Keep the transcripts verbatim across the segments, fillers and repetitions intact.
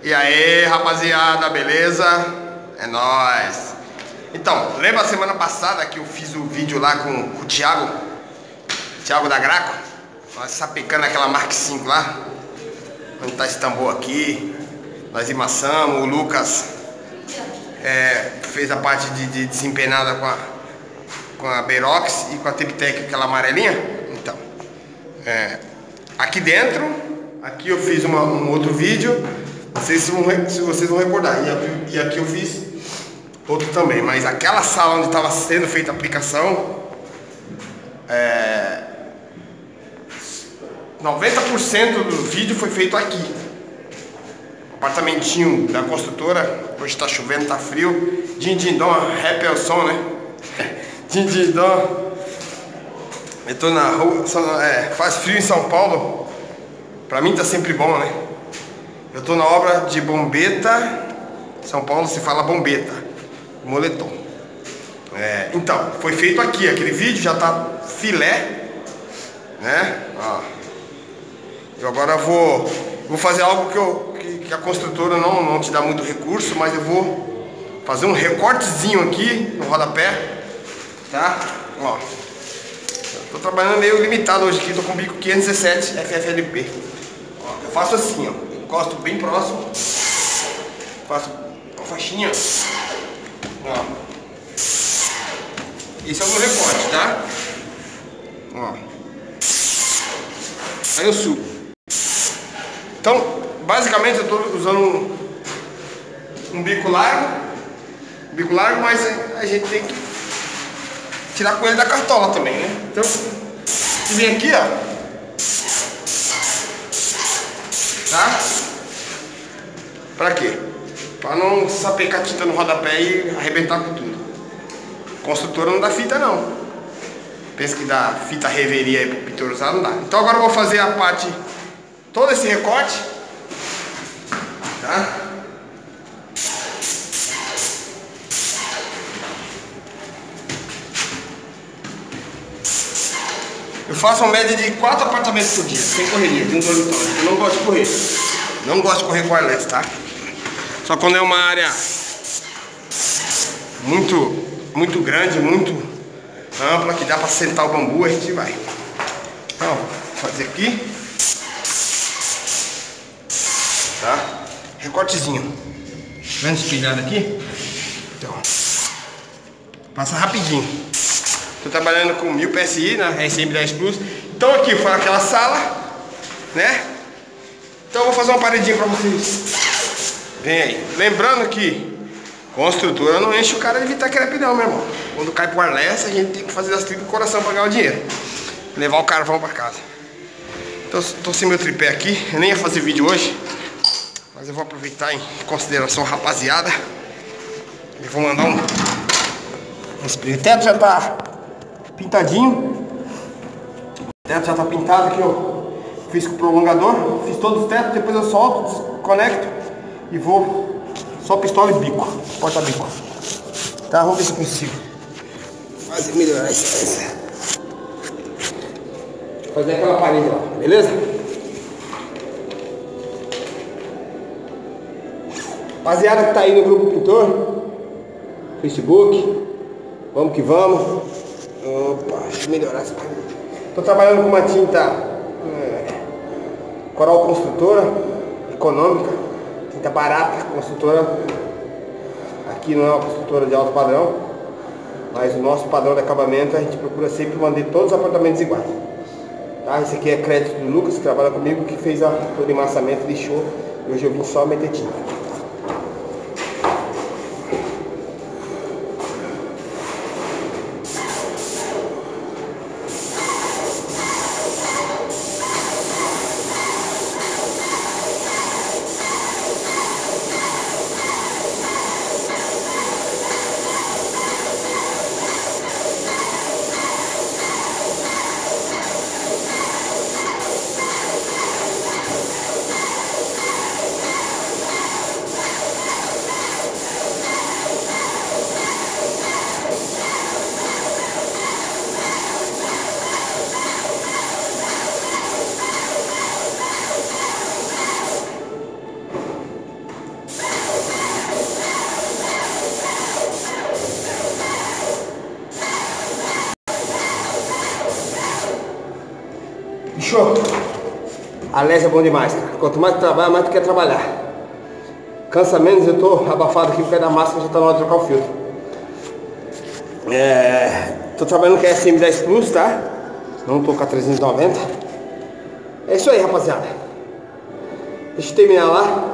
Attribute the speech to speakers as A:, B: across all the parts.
A: E aí, rapaziada, beleza? É nóis. Então, lembra a semana passada que eu fiz o vídeo lá com, com o Thiago Thiago da Graco? Nós sapecando aquela Mark cinco lá, onde tá esse tambor aqui. Nós emassamos, o Lucas é, fez a parte de, de desempenada com a, com a Berox e com a Triptech, aquela amarelinha. Então, é, aqui dentro, aqui eu fiz uma, um outro vídeo. Não sei se, vão, se vocês vão recordar. E aqui, e aqui eu fiz outro também. Mas aquela sala onde estava sendo feita a aplicação, é, noventa por cento do vídeo foi feito aqui. Apartamentinho da construtora. Hoje está chovendo, está frio. Din din dom, rap é o som, né? Din din dom. Eu tô na rua, é, faz frio em São Paulo. Pra mim tá sempre bom, né? Eu tô na obra de bombeta. São Paulo se fala bombeta, moletom. É, então, foi feito aqui, aquele vídeo já tá filé, né? Ó. Eu agora vou, vou fazer algo que, eu, que, que a construtora não, não te dá muito recurso, mas eu vou fazer um recortezinho aqui no rodapé, tá? Ó. Tô trabalhando meio limitado hoje aqui, tô com o bico quinhentos e dezessete F F L P. Ó, eu faço assim, ó. Encosto bem próximo, faço uma faixinha, ó. Esse é o meu recorte, tá? Ó. Aí eu subo. Então, basicamente eu tô usando um, um bico largo, um bico largo, mas a gente tem que tirar com ele da cartola também, né? Então, vem aqui, ó. Tá? Pra quê? Pra não sapecar tinta no rodapé e arrebentar com tudo. Construtora não dá fita não. Pensa que dá fita reveria aí pro pintor usar, não dá. Então agora eu vou fazer a parte, todo esse recorte, tá? Eu faço uma média de quatro apartamentos por dia, sem correria, de um dormitório. Eu não gosto de correr. Não gosto de correr com wireless, tá? Só quando é uma área muito, muito grande, muito ampla, que dá pra sentar o bambu, a gente vai. Então, vou fazer aqui. Tá? Recortezinho. Vendo espelhado aqui? Então, passa rapidinho. Tô trabalhando com mil P S I na R C M dez Plus. Então aqui foi aquela sala, né? Então eu vou fazer uma paredinha pra vocês. Vem aí. Lembrando que construtora não enche o cara de Vitacrep não, meu irmão. Quando cai pro wireless, a gente tem que fazer as tripas do coração pra ganhar o dinheiro. Levar o carvão pra casa. Então tô sem meu tripé aqui. Eu nem ia fazer vídeo hoje, mas eu vou aproveitar em consideração a rapaziada. E vou mandar um... O teto já tá pintadinho. O teto já tá pintado aqui, ó. Fiz com o prolongador, fiz todos os tetos, depois eu solto, desconecto e vou só pistola e bico, porta-bico. Tá, vamos ver se eu consigo fazer melhorar isso. Fazer aquela parede lá, beleza? Rapaziada que tá aí no grupo Pintor, Facebook, vamos que vamos. Opa, deixa eu melhorar essa parede. Tô trabalhando com uma tinta Coral Construtora, econômica, tinta barata, construtora. Aqui não é uma construtora de alto padrão, mas o nosso padrão de acabamento a gente procura sempre manter todos os apartamentos iguais. Tá? Esse aqui é crédito do Lucas, que trabalha comigo, que fez a, todo o emassamento, lixou, e hoje eu vim só meter tinta. Fechou? A Lese é bom demais, cara. Quanto mais tu trabalha, mais tu quer trabalhar. Cansa menos, eu tô abafado aqui porque da máscara já tá na hora de trocar o filtro. É, tô trabalhando com a S M dez Plus, tá? Não tô com a trezentos e noventa. É isso aí, rapaziada. Deixa eu terminar lá.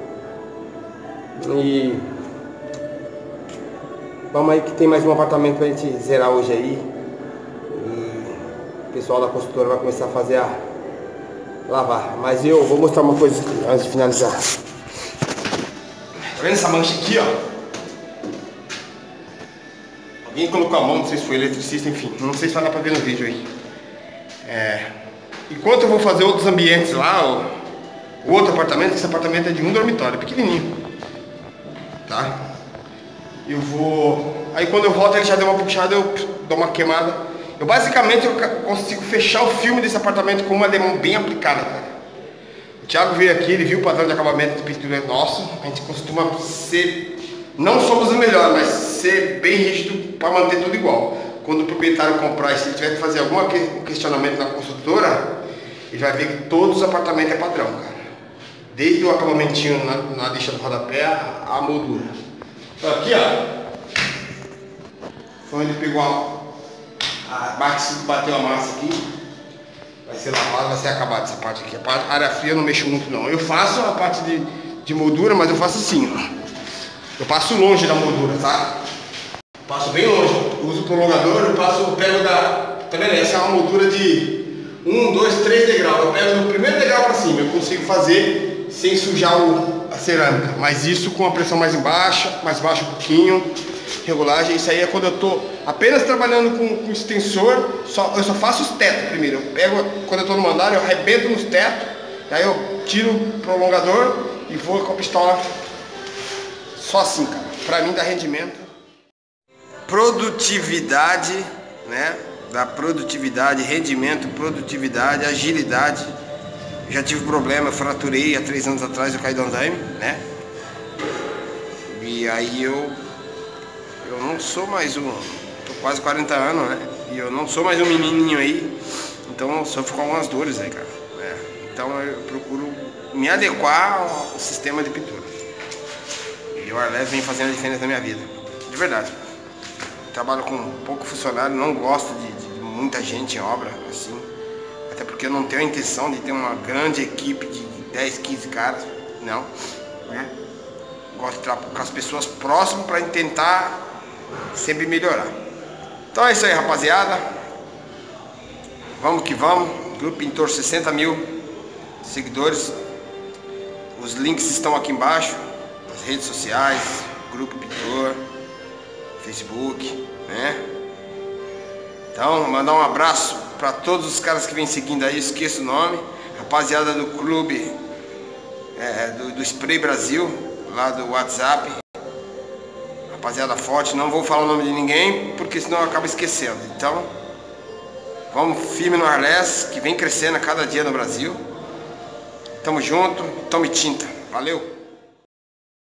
A: E vamos aí que tem mais um apartamento pra gente zerar hoje aí. E o pessoal da construtora vai começar a fazer a lavar. Mas eu vou mostrar uma coisa aqui, antes de finalizar. Tá vendo essa mancha aqui, ó? Alguém colocou a mão, não sei se foi eletricista, enfim. Não sei se vai dar pra ver no vídeo aí. É, enquanto eu vou fazer outros ambientes lá, o, o outro apartamento, esse apartamento é de um dormitório, pequenininho. Tá? Eu vou... Aí quando eu volto ele já deu uma puxada, eu dou uma queimada. Eu basicamente eu consigo fechar o filme desse apartamento com uma demão bem aplicada, cara. O Thiago veio aqui, ele viu o padrão de acabamento de pintura nosso. A gente costuma ser... Não somos o melhor, mas ser bem rígido para manter tudo igual. Quando o proprietário comprar, se ele tiver que fazer algum questionamento na construtora, ele vai ver que todos os apartamentos é padrão, cara. Desde o acabamentinho na, na lixa do rodapé, a, a moldura. Então aqui, ó. Então ele pegou a, a bate, bateu a massa aqui. Vai ser lavado, vai ser acabado essa parte aqui. A parte, área fria eu não mexo muito não. Eu faço a parte de, de moldura, mas eu faço assim, ó. Eu passo longe da moldura, tá? Eu passo bem longe. Eu uso o prolongador, eu passo, eu pego da... Tá vendo? Essa é uma moldura de um, dois, três degraus. Eu pego do primeiro degrau pra cima. Eu consigo fazer sem sujar o, a cerâmica. Mas isso com a pressão mais baixa, mais baixa um pouquinho. Regulagem. Isso aí é quando eu tô apenas trabalhando com, com extensor. Só, eu só faço os tetos primeiro. Eu pego, quando eu tô no andar, eu arrebento nos tetos. Daí eu tiro o prolongador e vou com a pistola. Só assim, cara. Pra mim dá rendimento. Produtividade, né? Da produtividade, rendimento, produtividade, agilidade. Eu já tive problema, eu fraturei há três anos atrás, eu caí do andaime, né? E aí eu... Eu não sou mais um... Tô quase quarenta anos, né? E eu não sou mais um menininho aí. Então eu sofro com algumas dores aí, cara. É. Então eu procuro me adequar ao sistema de pintura. E o Arles vem fazendo a diferença na minha vida. De verdade. Trabalho com pouco funcionário, não gosto de, de muita gente em obra, assim. Até porque eu não tenho a intenção de ter uma grande equipe de dez, quinze caras. Não. Né? Gosto de trabalhar com as pessoas próximas para tentar sempre melhorar. Então é isso aí, rapaziada. Vamos que vamos. Grupo Pintor, sessenta mil seguidores. Os links estão aqui embaixo. As redes sociais, Grupo Pintor, Facebook, né? Então, mandar um abraço para todos os caras que vêm seguindo aí, esqueço o nome. Rapaziada do clube, é, do, do Spray Brasil, lá do WhatsApp. Rapaziada forte, não vou falar o nome de ninguém, porque senão eu acabo esquecendo. Então, vamos firme no Arles, que vem crescendo a cada dia no Brasil. Tamo junto, tome tinta. Valeu!